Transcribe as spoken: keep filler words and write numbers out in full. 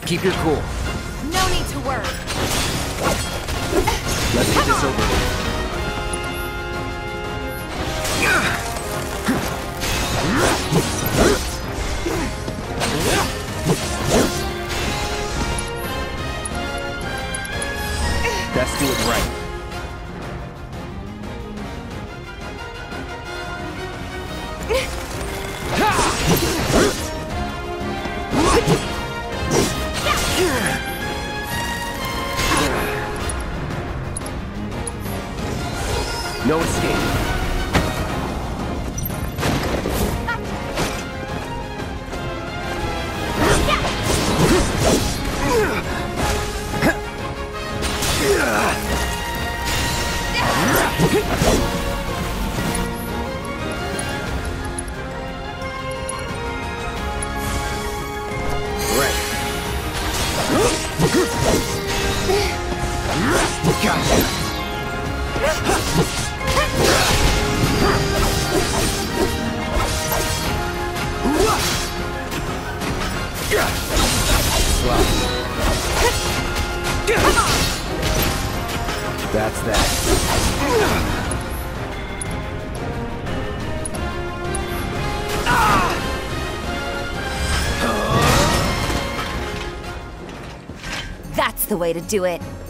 Keep your cool. No need to worry. Let's get this over with. Best do it right. No escape. Right. Gotcha. That's that. That's the way to do it.